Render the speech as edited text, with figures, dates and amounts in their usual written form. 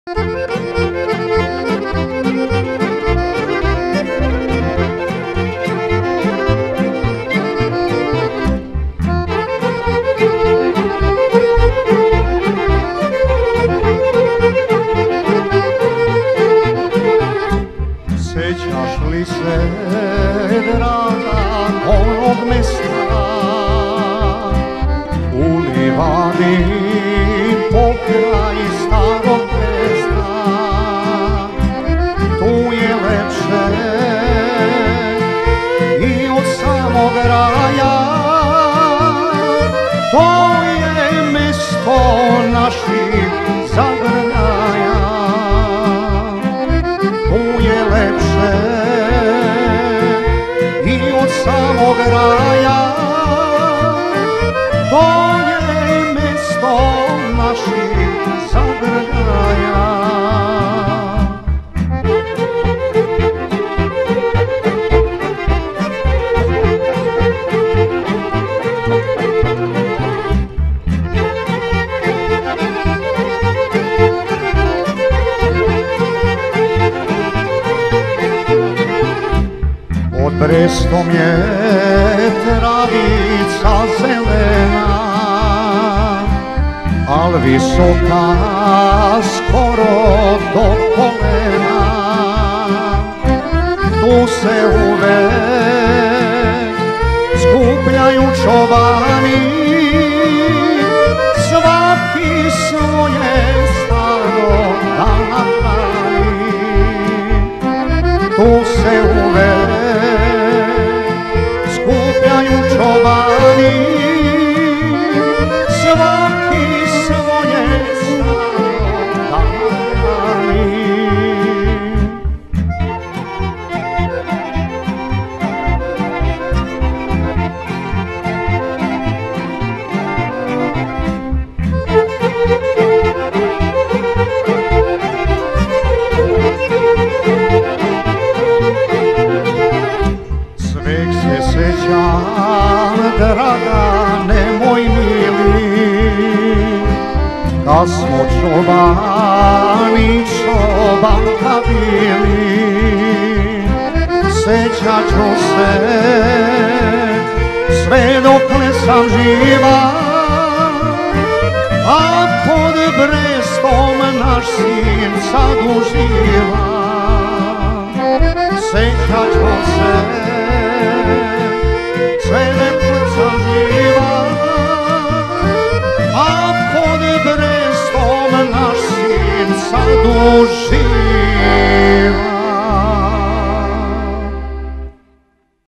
Sjećaš li se, draga, onog mesta u livadi pokraj starog mesta? Tu je lepše i od samog raja, to je mesto naših zagrljaja. Tu je lepše i od samog raja, to je mesto naših zagrljaja. Pod Brestom je travica zelena, al visoka skoro do kolena. Tu se uvek skupljaju čobani, svaki svoje stado da napravi. Tu se uvek skupljaju čobani, svaki svoje stado da napravi. Sjećam, Dragane moj mili, kad smo čobani, čobanka bili. Sjećat ću se sve dokle sam živa, a pod Brestom naš sin sad uživa. Sjećat ću se sve dokle sam živa, a pod Brestom naš sin sad uživa.